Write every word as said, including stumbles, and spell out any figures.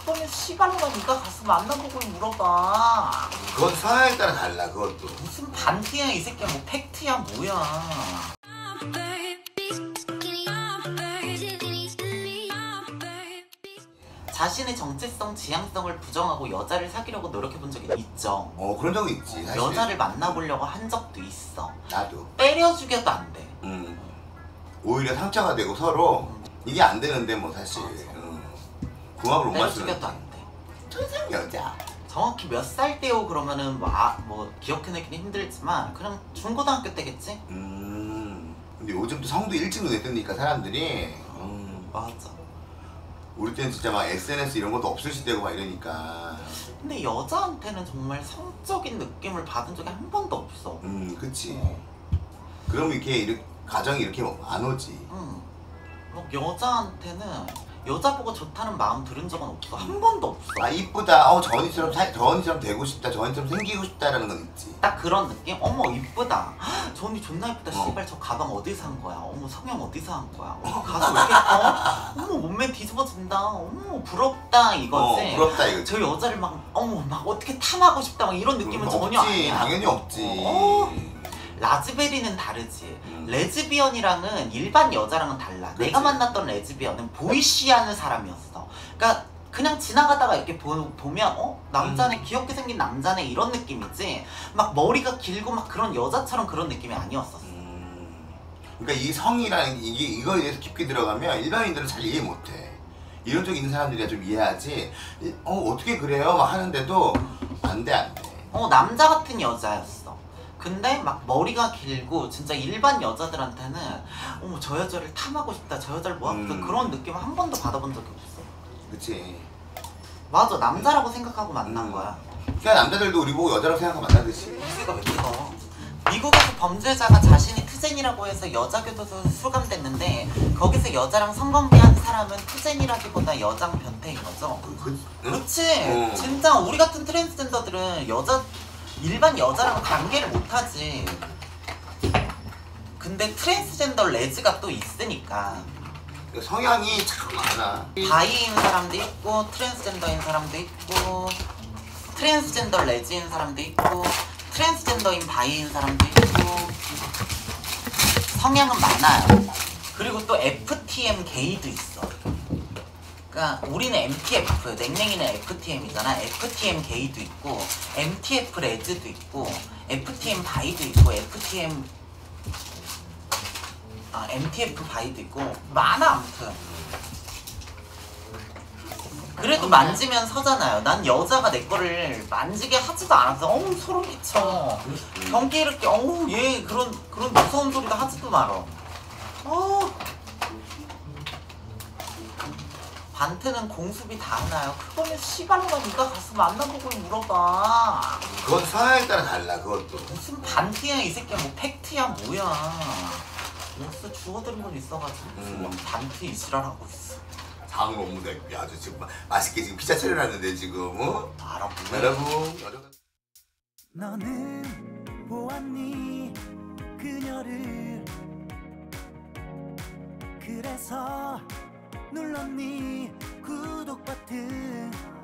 그거는 씨발로가 네가 가서 만나보고 물어봐. 그건 상황에 따라 달라. 그것도 무슨 반티야 이 새끼야. 뭐 팩트야 뭐야. 자신의 정체성, 지향성을 부정하고 여자를 사귀려고 노력해본 적이 있죠. 어 그런 적은 있지 사실. 여자를 만나보려고 한 적도 있어. 나도 때려 죽여도 안 돼. 음. 오히려 상처가 되고 서로 음. 이게 안 되는데 뭐 사실 음. 궁합을 못 때려 맞추는 죽여도 안 돼. 천상 여자. 정확히 몇 살 때요 그러면은 뭐, 아, 뭐 기억해내기는 힘들지만 그냥 중고등학교 때겠지? 음. 근데 요즘 또 성도 일찍 눈에 뜨니까 사람들이 음. 맞아. 우리 때는 진짜 막 에스엔에스 이런 것도 없을 시대고 막 이러니까. 근데 여자한테는 정말 성적인 느낌을 받은 적이 한 번도 없어. 음 그치. 어. 그럼 이렇게, 이렇게 가정이 이렇게 안 오지. 응. 뭐 여자한테는 여자 보고 좋다는 마음 들은 적은 없어. 한 번도 없어. 아 이쁘다. 어 저 언니처럼 사, 저 언니처럼 되고 싶다. 저 언니처럼 생기고 싶다라는 건 있지. 딱 그런 느낌? 어머 이쁘다. 저 언니 존나 이쁘다. 어. 씨발 저 가방 어디서 산 거야? 어머 성형 어디서 한 거야? 어머 가서 왜 이렇게 어? 어머 몸매 뒤집어진다. 어머 부럽다 이거지. 어, 부럽다 이거지. 저 여자를 막 어머 막 어떻게 탐하고 싶다 막 이런 느낌은 전혀 없지. 아니야. 당연히 없지. 어. 라즈베리는 다르지. 음. 레즈비언이랑은 일반 여자랑은 달라. 그치? 내가 만났던 레즈비언은 보이시하는 사람이었어. 그러니까 그냥 지나가다가 이렇게 보, 보면 어? 남자네 음. 귀엽게 생긴 남자네 이런 느낌이지 막 머리가 길고 막 그런 여자처럼 그런 느낌이 아니었었어. 음. 그러니까 이 성이라는 이게 이거에 대해서 깊게 들어가면 일반인들은 잘 이해 못해. 이런 쪽 있는 사람들이야 좀 이해하지. 어 어떻게 그래요? 막 하는데도 안 돼 안 돼. 어 남자 같은 여자였어. 근데 막 머리가 길고 진짜 일반 여자들한테는 어머 저 여자를 탐하고 싶다 저 여자를 모아보다 음. 그런 느낌을 한 번도 받아본 적이 없어. 그치. 맞아 남자라고 생각하고 만난 음. 거야. 그냥 남자들도 우리 보고 여자라고 생각하고 만나듯이. 무쇠가 왜 뜯어. 미국에서 범죄자가 자신이 트젠이라고 해서 여자 교도소 수감됐는데 거기서 여자랑 성관계한 사람은 트젠이라기보다 여장 변태인 거죠. 그, 그, 응? 그렇지. 어. 진짜 우리 같은 트랜스젠더들은 여자 일반 여자랑 관계를 못하지. 근데 트랜스젠더 레즈가 또 있으니까 성향이 참 많아. 바이인 사람도 있고 트랜스젠더인 사람도 있고 트랜스젠더 레즈인 사람도 있고 트랜스젠더인 바이인 사람도 있고 성향은 많아요. 그리고 또 에프티엠 게이도 있어. 그러니까 우리는 엠티에프, 냉랭이는 에프티엠이잖아. 에프티엠 게이도 있고 엠티에프 레즈도 있고 에프티엠 바이도 있고 에프티엠 아 엠티에프 바이도 있고 많아 아무튼. 그래도 만지면 서잖아요. 난 여자가 내 거를 만지게 하지도 않아서 어우 소름 끼쳐. 경기 이렇게 어우 얘 그런 그런 무서운 소리도 하지도 말어. 어. 반트는 공수비 다 하나요? 그거는 씨발로가 네가 가서 만나보고 물어봐. 그건 상황에 따라 달라. 그것도 무슨 반티야 이 새끼야. 뭐 팩트야 뭐야. 벌써 주워들은 건 있어가지고 음. 반티 이지랄하고 있어. 상응 업무대 아주 지금 마, 맛있게 지금 피자 차려놨는데 지금 어? 알아 여러분 너는 보았니 그녀를 그래서 눌렀니 구독 버튼